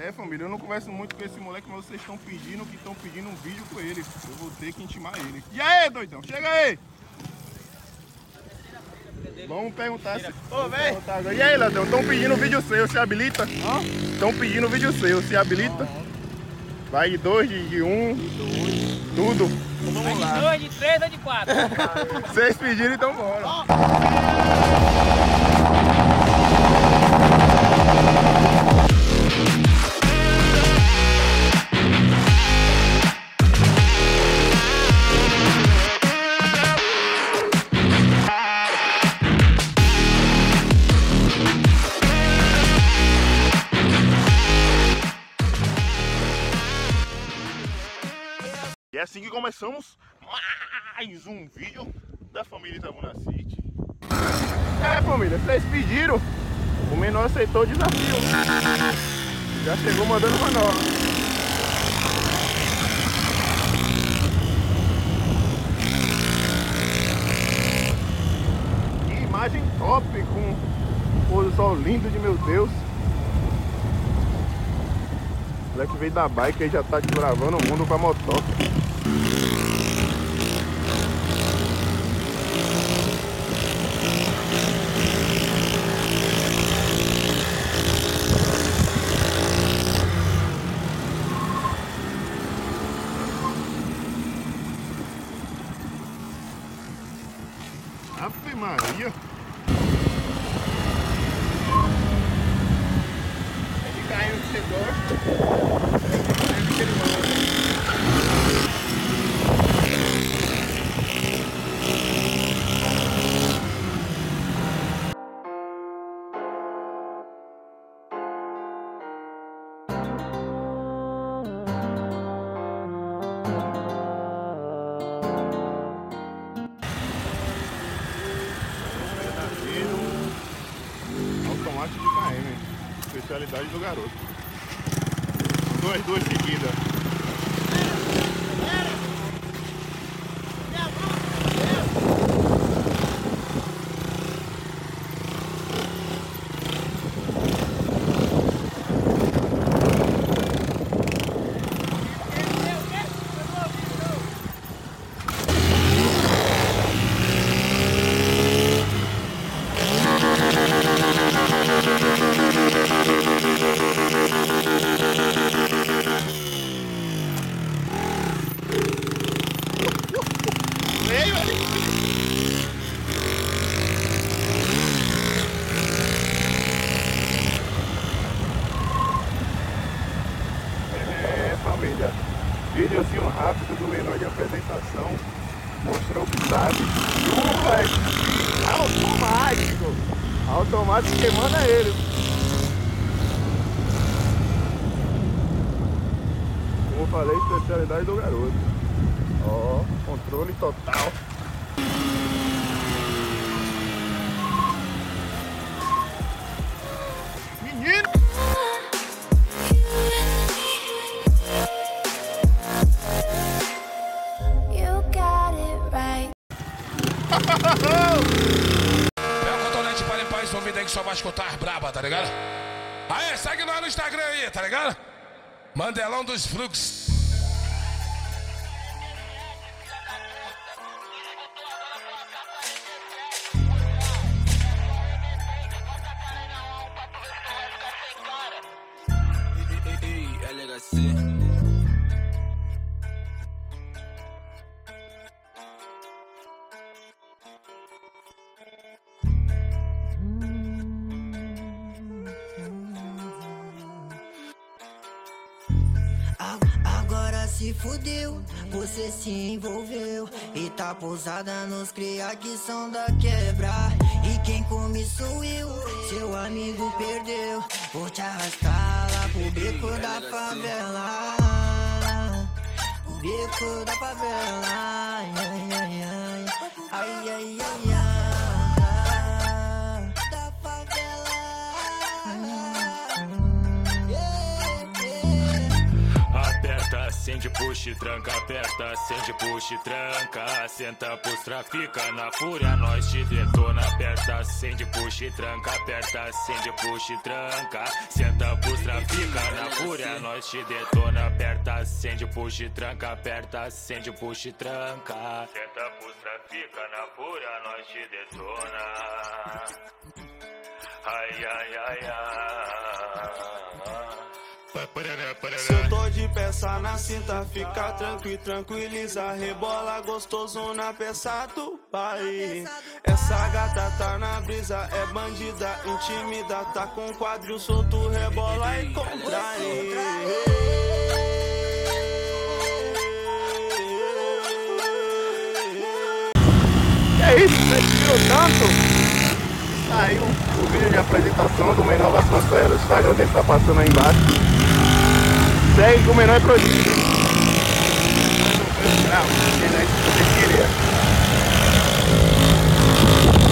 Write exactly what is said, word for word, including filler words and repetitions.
É, família, eu não converso muito com esse moleque, mas vocês estão pedindo que estão pedindo um vídeo com ele. Eu vou ter que intimar ele. E aí, doidão? Chega aí! Vamos perguntar se... Ô, velho! E aí, ladrão? Estão pedindo um vídeo seu, se habilita? Estão pedindo um vídeo seu, se habilita? Vai de dois, de, de um, tudo. Então, vamos lá. De dois, de três ou de quatro? Vocês pediram, então bora. E é assim que começamos mais um vídeo da família Itabuna City. É, família, vocês pediram, o menor aceitou o desafio. Já chegou mandando uma nova. Que imagem top, com um pôr do sol lindo de meu Deus. O moleque veio da bike e já tá desbravando o mundo com a motoca. Ave Maria! Ele caiu que você gosta. Sempre que ele manda. Automático de K M, especialidade do garoto. Duas, duas seguidas. Videozinho rápido do menor de apresentação, mostrou que sabe. Automático! Automático quem manda é ele. Como eu falei, especialidade do garoto. Ó, controle total. Menino! É o cotonete para limpar esse ouvido aí que só vai escutar as braba, tá ligado? Aê, segue nós no Instagram aí, tá ligado? Mandelão dos Fluxos. Agora se fudeu, você se envolveu e tá pousada nos cria que são da quebra. E quem come sou eu, seu amigo perdeu. Vou te arrastar lá pro beco da favela, o beco da favela. Ai, ai, ai, ai, ai, ai, ai, ai. Da favela. Aperta acende, puxa e tranca, aperta, acende, puxa e tranca. Senta pros trafica, na fúria nós te detona. Aperta, acende, puxa e tranca, aperta, acende, puxa e tranca. Senta pros trafica, na fúria nós te detona. Aperta, acende, puxa e tranca, aperta, acende, puxa e tranca. Senta pros trafica, na fúria nós te detona. Ai, ai, ai, ai. Se eu tô de peça na cinta, fica tranquilo, tranquiliza. Rebola gostoso na peça do pai. Essa gata tá na brisa, é bandida, intimida. Tá com quadril solto, rebola e contrai. É isso, vocês viram tanto? Saiu o vídeo de apresentação do Menor Vasconcelos. O Instagram dele tá passando aí embaixo. Segue o Menor é Prodígio. Não, não, não, não, não, não, não, não, não, não,